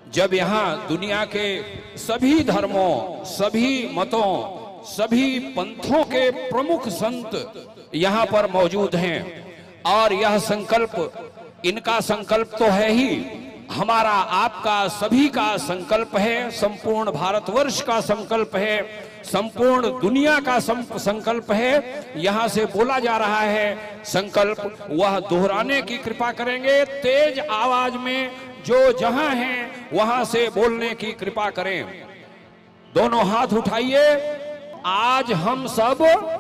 जब यहाँ दुनिया के सभी धर्मों, सभी मतों, सभी पंथों के प्रमुख संत यहाँ पर मौजूद हैं और यह संकल्प, इनका संकल्प तो है ही, हमारा आपका सभी का संकल्प है, संपूर्ण भारतवर्ष का संकल्प है, संपूर्ण दुनिया का संकल्प है। यहाँ से बोला जा रहा है संकल्प, वह दोहराने की कृपा करेंगे। तेज आवाज में जो जहां हैं वहां से बोलने की कृपा करें। दोनों हाथ उठाइए। आज हम सब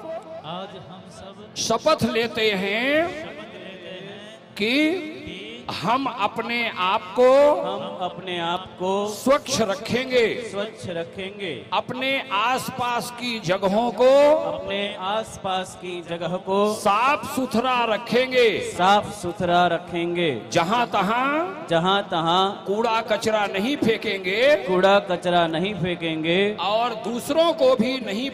शपथ लेते हैं कि हम अपने आप को स्वच्छ रखेंगे, अपने आसपास की जगहों को साफ सुथरा रखेंगे, जहां तहां कूड़ा कचरा नहीं फेंकेंगे और दूसरों को भी नहीं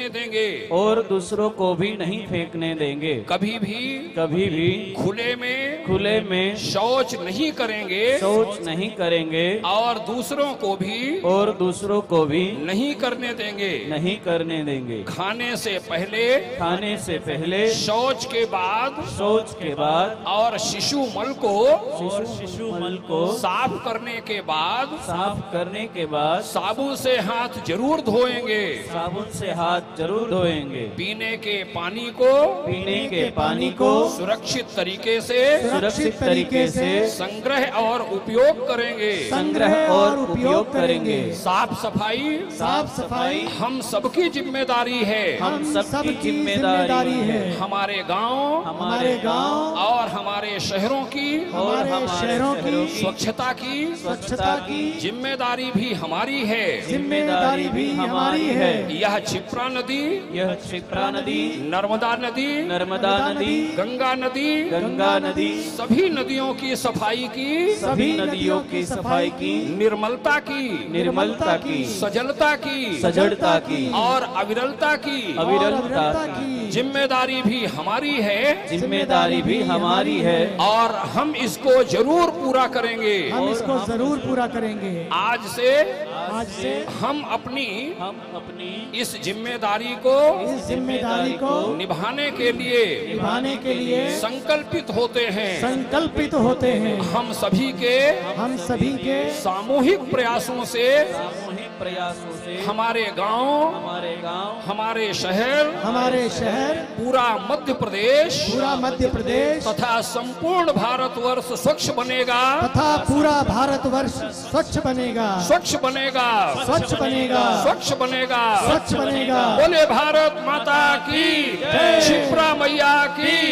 फेंकने देंगे, कभी भी खुले में शौच नहीं करेंगे और दूसरों को भी नहीं करने देंगे। खाने से पहले शौच के बाद और शिशु मल को साफ करने के बाद साबुन से हाथ जरूर धोएंगे। पीने के पानी को सुरक्षित तरीके से संग्रह और उपयोग करेंगे। साफ सफाई हम सबकी जिम्मेदारी है। हमारे गांव और हमारे शहरों की स्वच्छता की जिम्मेदारी भी हमारी है। यह क्षिप्रा नदी, नर्मदा नदी, गंगा नदी, सभी नदियों की सफाई की, निर्मलता की, सजलता की और अविरलता की जिम्मेदारी भी हमारी है और हम इसको जरूर पूरा करेंगे। आज से हम अपनी इस जिम्मेदारी को निभाने के लिए संकल्पित होते हैं। हम सभी के सामूहिक प्रयासों से हमारे गांव, हमारे शहर, पूरा मध्य प्रदेश तथा संपूर्ण भारतवर्ष स्वच्छ बनेगा। बोले भारत माता की, क्षिप्रा मैया की।